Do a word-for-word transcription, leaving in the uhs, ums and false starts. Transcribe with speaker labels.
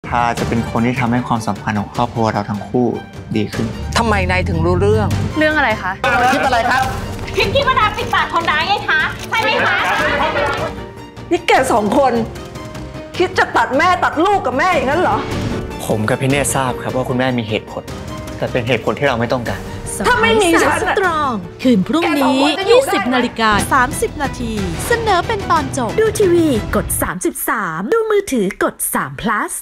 Speaker 1: ทาจะเป็นคนที่ทำให้ความสัมพันธ์ของครอบครัวเราทั้งคู่ดีขึ้น
Speaker 2: ทำไมนายถึงรู้เรื่อง
Speaker 3: เรื่องอะไรคะ
Speaker 1: คลิปอะไรครับ
Speaker 4: คลิปที่มาดามปิดปากคนร้ายไงคะใช่ไหมคะ
Speaker 2: นี่แกสองคนคิดจะตัดแม่ตัดลูกกับแม่อย่างนั้นเหรอ
Speaker 1: ผมกับพี่เนตรทราบครับว่าคุณแม่มีเหตุผลแต่เป็นเหตุผลที่เราไม่ต้องการ
Speaker 2: ถ้าไม่มีฉัน
Speaker 5: สตรองคืนพรุ่งนี้ ยี่สิบนาฬิกาสามสิบนาทีเสนอเป็นตอนจบ
Speaker 6: ดูทีวีกดสามสิบสามดูมือถือกดสาม plus